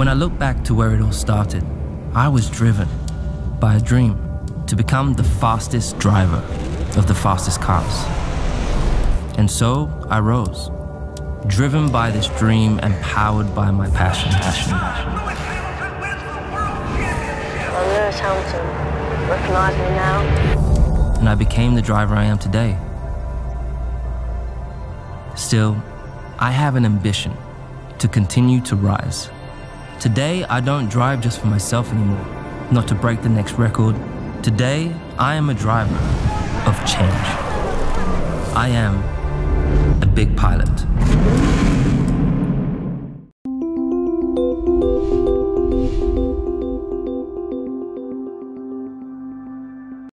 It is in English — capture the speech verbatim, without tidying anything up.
When I look back to where it all started, I was driven by a dream to become the fastest driver of the fastest cars. And so I rose, driven by this dream and powered by my passion. passion, passion. I'm Lewis Hamilton. Recognize me now? And I became the driver I am today. Still, I have an ambition to continue to rise. Today, I don't drive just for myself anymore, not to break the next record. Today, I am a driver of change. I am a big pilot.